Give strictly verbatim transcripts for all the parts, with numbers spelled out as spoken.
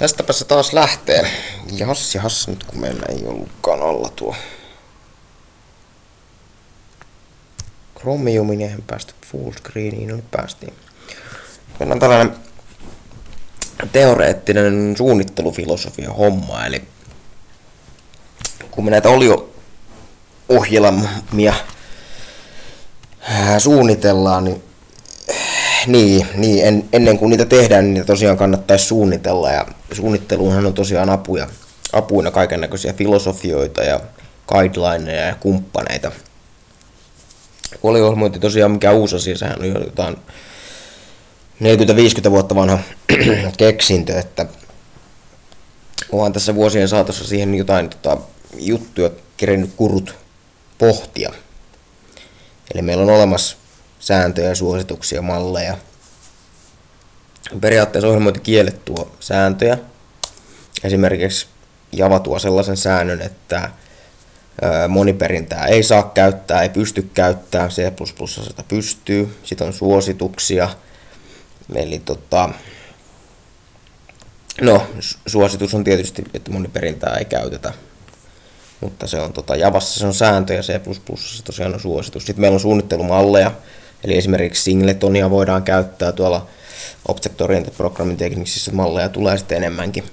Tästäpä se taas lähtee. Jas, jas, nyt kun meillä ei ollutkaan alla tuo Chromiumin, eihän päästy full screeniin, nyt päästiin. Meillä on tällainen teoreettinen suunnittelufilosofia homma, eli kun me näitä olio-ohjelmia suunnitellaan, niin, niin, niin en, ennen kuin niitä tehdään, niin niitä tosiaan kannattaisi suunnitella, ja suunnitteluunhan on tosiaan apuja, apuina kaikennäköisiä filosofioita ja guidelineja ja kumppaneita. Olio-ohjelmointi tosiaan mikään uusi asia, sehän on jotain neljäkymmentä viisikymmentä vuotta vanha keksintö, että onhan tässä vuosien saatossa siihen jotain tota, juttuja kerennyt kurut pohtia. Eli meillä on olemassa sääntöjä, suosituksia, malleja. Periaatteessa ohjelmointikiele tuo sääntöjä. Esimerkiksi Java tuo sellaisen säännön, että moniperintää ei saa käyttää, ei pysty käyttämään, C plus plus sitä pystyy. Sitten on suosituksia. Eli tota, no, suositus on tietysti, että moniperintää ei käytetä. Mutta se on tota, Javassa se on sääntö ja C plus plus se tosiaan on suositus. Sitten meillä on suunnittelumalleja. Eli esimerkiksi singletonia voidaan käyttää tuolla Object-Oriented Programming Technicsissä, malleja tulee sitten enemmänkin.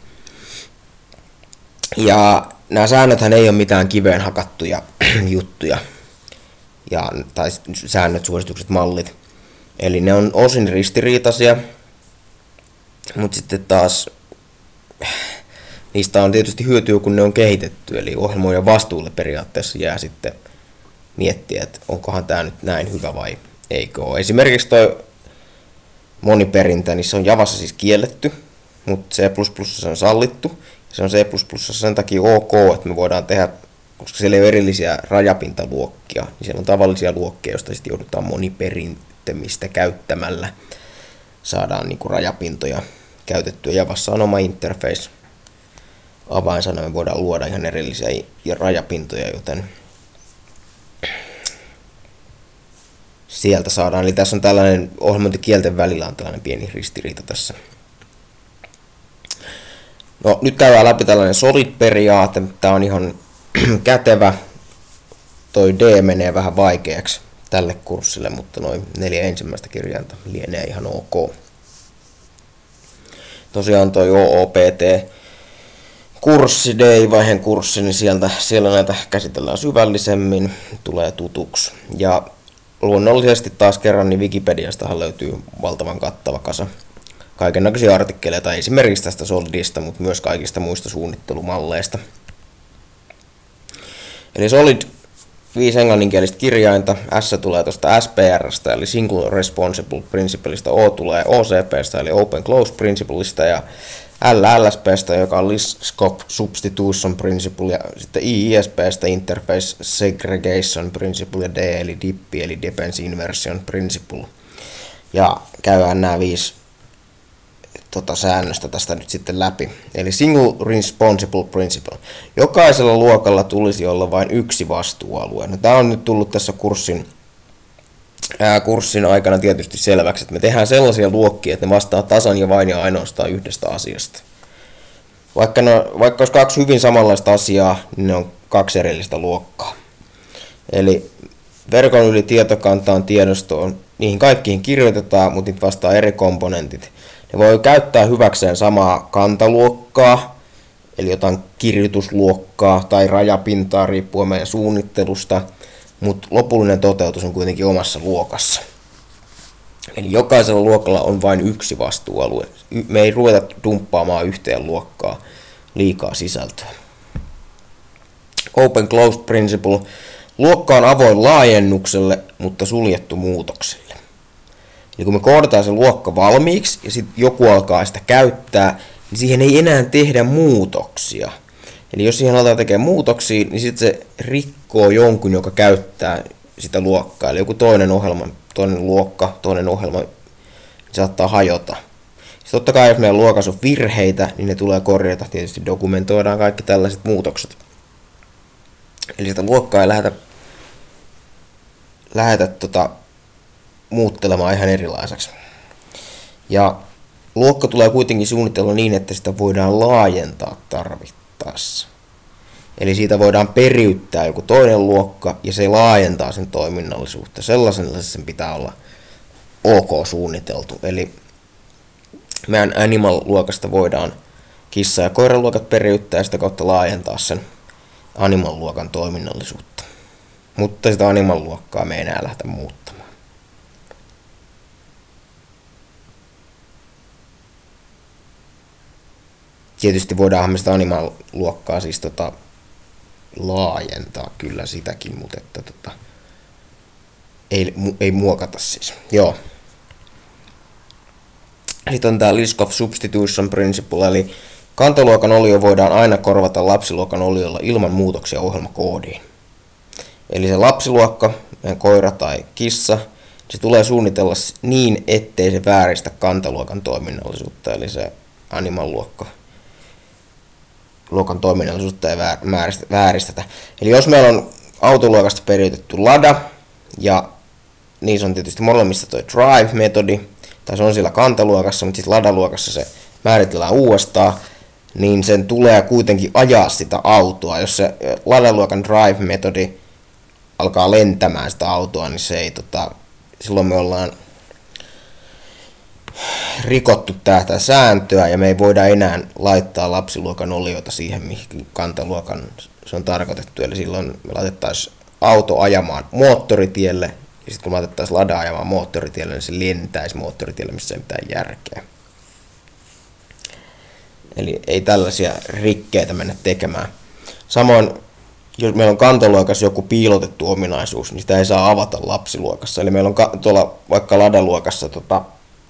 Ja nämä säännöthän ei ole mitään kiveen hakattuja juttuja, ja, tai säännöt, suositukset, mallit. Eli ne on osin ristiriitaisia, mutta sitten taas niistä on tietysti hyötyä, kun ne on kehitetty. Eli ohjelmoijan vastuulle periaatteessa jää sitten miettiä, että onkohan tämä nyt näin hyvä vai eikö ole. Esimerkiksi toi moniperintä, niin se on Javassa siis kielletty, mutta C plus plus se on sallittu. Se on C plus plus sen takia ok, että me voidaan tehdä, koska siellä ei ole erillisiä rajapintaluokkia, niin siellä on tavallisia luokkia, joista sitten joudutaan moniperintämistä käyttämällä. Saadaan niinku rajapintoja käytettyä. Javassa on oma interface. Avainsana me voidaan luoda ihan erillisiä rajapintoja, joten sieltä saadaan. Eli tässä on tällainen ohjelmointikielten välillä on tällainen pieni ristiriita tässä. No, nyt käydään läpi tällainen solid-periaate. Tämä on ihan kätevä. Toi D menee vähän vaikeaksi tälle kurssille, mutta noin neljä ensimmäistä kirjainta lienee ihan ok. Tosiaan toi O O P T-kurssi, D-vaiheen kurssi, niin sieltä, siellä näitä käsitellään syvällisemmin, tulee tutuksi. Ja luonnollisesti taas kerran niin Wikipediastahan löytyy valtavan kattava kasa kaikennäköisiä artikkeleita, esimerkiksi tästä Solidista, mutta myös kaikista muista suunnittelumalleista. Eli Solid, viisi englanninkielistä kirjainta, S tulee tuosta S P R:stä, eli Single Responsible Principleista, O tulee O C P:stä, eli Open Close Principleista, ja L L S P:stä, joka on List Scope Substitution Principle, ja sitten I I S P:stä Interface Segregation Principle, ja D eli D I P, eli Dependency Inversion Principle. Ja käydään nämä viisi tota säännöstä tästä nyt sitten läpi. Eli Single Responsible Principle. Jokaisella luokalla tulisi olla vain yksi vastuualue. No, tämä on nyt tullut tässä kurssin, ää, kurssin aikana tietysti selväksi, että me tehdään sellaisia luokkia, että ne vastaa tasan ja vain ja ainoastaan yhdestä asiasta. Vaikka, no, vaikka olisi kaksi hyvin samanlaista asiaa, niin ne on kaksi erillistä luokkaa. Eli verkon yli tietokantaan tiedostoon, niihin kaikkiin kirjoitetaan, mutta niitä vastaa eri komponentit. Ne voi käyttää hyväkseen samaa kantaluokkaa, eli jotain kirjoitusluokkaa tai rajapintaa riippuen meidän suunnittelusta, mutta lopullinen toteutus on kuitenkin omassa luokassa. Eli jokaisella luokalla on vain yksi vastuualue. Me ei ruveta dumppaamaan yhteen luokkaa liikaa sisältöä. Open Closed Principle. Luokka on avoin laajennukselle, mutta suljettu muutoksille. Eli kun me koodataan se luokka valmiiksi ja sitten joku alkaa sitä käyttää, niin siihen ei enää tehdä muutoksia. Eli jos siihen aletaan tekemään muutoksia, niin sitten se rikkoo jonkun, joka käyttää sitä luokkaa. Eli joku toinen ohjelma, toinen luokka, toinen ohjelma niin saattaa hajota. Sitten totta kai jos meidän luokassa on virheitä, niin ne tulee korjata. Tietysti dokumentoidaan kaikki tällaiset muutokset. Eli sitä luokkaa ei lähdetä, lähdetä tota, muuttelemaan ihan erilaiseksi. Ja luokka tulee kuitenkin suunnitella niin, että sitä voidaan laajentaa tarvittaessa. Eli siitä voidaan periyttää joku toinen luokka ja se laajentaa sen toiminnallisuutta. Sellaisella sen pitää olla ok suunniteltu. Eli meidän animal-luokasta voidaan kissa- ja koiraluokat periyttää ja sitä kautta laajentaa sen animal-luokan toiminnallisuutta. Mutta sitä animal-luokkaa me ei enää lähdetä muuttamaan. Tietysti voidaanhan me sitä animal-luokkaa siis tota laajentaa kyllä sitäkin, mutta että tota, ei, mu, ei muokata siis. Joo. Sitten on tämä List of Substitution Principle, eli kantaluokan olio voidaan aina korvata lapsiluokan oliolla ilman muutoksia ohjelmakoodiin. Eli se lapsiluokka, meidän koira tai kissa, se tulee suunnitella niin, ettei se vääristä kantaluokan toiminnallisuutta, eli se animal-luokka. Luokan toiminnallisuutta ei vääristetä. Eli jos meillä on autoluokasta periytetty lada, ja niissä on tietysti molemmissa tuo drive-metodi, tai se on sillä kantaluokassa, mutta sitten ladaluokassa se määritellään uudestaan, niin sen tulee kuitenkin ajaa sitä autoa. Jos se ladaluokan drive-metodi alkaa lentämään sitä autoa, niin se ei, tota, silloin me ollaan rikottu tätä sääntöä ja me ei voida enää laittaa lapsiluokan olioita siihen, mihin kantaluokan se on tarkoitettu. Eli silloin me laitettaisiin auto ajamaan moottoritielle ja sitten kun me laitettaisiin lada ajamaan moottoritielle, niin se lentäisi moottoritielle, missä ei mitään järkeä. Eli ei tällaisia rikkeitä mennä tekemään. Samoin, jos meillä on kantaluokassa joku piilotettu ominaisuus, niin sitä ei saa avata lapsiluokassa. Eli meillä on ka- tuolla vaikka ladaluokassa tota,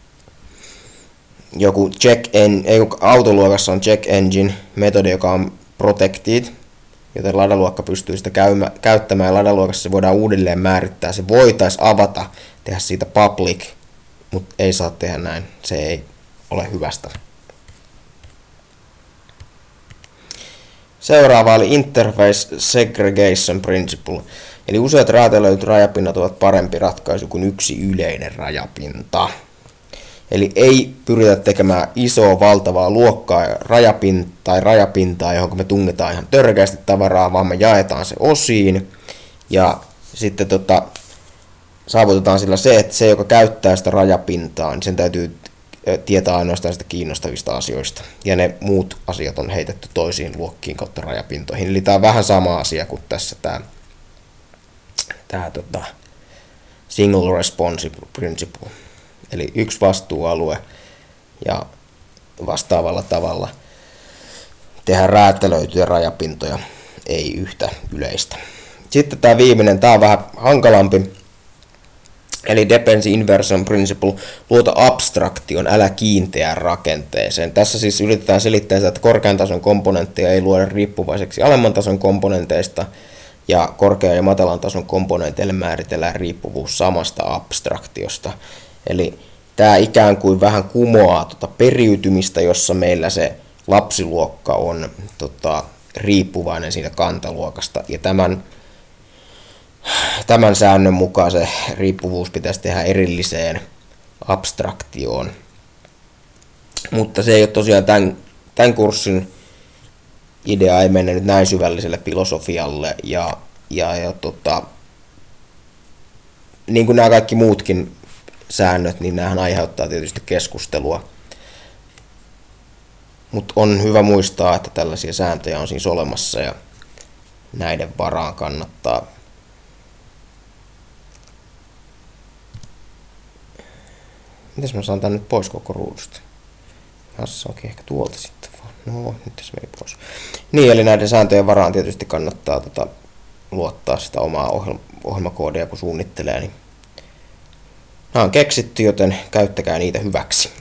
joku check en, ei, autoluokassa on check engine metodi, joka on protected, joten ladaluokka pystyy sitä käymä, käyttämään ja ladaluokassa se voidaan uudelleen määrittää. Se voitaisiin avata, tehdä siitä public, mutta ei saa tehdä näin. Se ei ole hyvästä. Seuraava oli Interface Segregation Principle, eli useat räätälöidyt rajapinnat ovat parempi ratkaisu kuin yksi yleinen rajapinta. Eli ei pyritä tekemään isoa valtavaa luokkaa rajapintaa tai rajapintaa, johon me tungetaan ihan törkeästi tavaraa, vaan me jaetaan se osiin. Ja sitten tota, saavutetaan sillä se, että se, joka käyttää sitä rajapintaa, niin sen täytyy tietää ainoastaan sitä kiinnostavista asioista. Ja ne muut asiat on heitetty toisiin luokkiin kautta rajapintoihin. Eli tämä on vähän sama asia kuin tässä tämä, tämä tota, Single Responsible Principle. Eli yksi vastuualue ja vastaavalla tavalla tehdään räätälöityjä rajapintoja, ei yhtä yleistä. Sitten tämä viimeinen, tämä on vähän hankalampi. Eli Dependency Inversion Principle, luota abstraktion, älä kiinteään rakenteeseen. Tässä siis yritetään selittää sitä, että korkean tason komponentteja ei luoda riippuvaiseksi alemman tason komponenteista, ja korkean ja matalan tason komponenteille määritellään riippuvuus samasta abstraktiosta. Eli tämä ikään kuin vähän kumoaa tuota periytymistä, jossa meillä se lapsiluokka on tota, riippuvainen siitä kantaluokasta, ja tämän Tämän säännön mukaan se riippuvuus pitäisi tehdä erilliseen abstraktioon. Mutta se ei ole tosiaan tämän, tämän kurssin idea, ei mennä nyt näin syvälliselle filosofialle. Ja, ja, ja tota, niin kuin nämä kaikki muutkin säännöt, niin nämähän aiheuttaa tietysti keskustelua. Mutta on hyvä muistaa, että tällaisia sääntöjä on siis olemassa ja näiden varaan kannattaa Mites mä saan tän nyt pois koko ruudusta? Jassa, okei, ehkä tuolta sitten vaan. No, nyt se meni pois. Niin, eli näiden sääntöjen varaan tietysti kannattaa tota, luottaa sitä omaa ohjelma- ohjelmakoodia, kun suunnittelee. Niin nämä on keksitty, joten käyttäkää niitä hyväksi.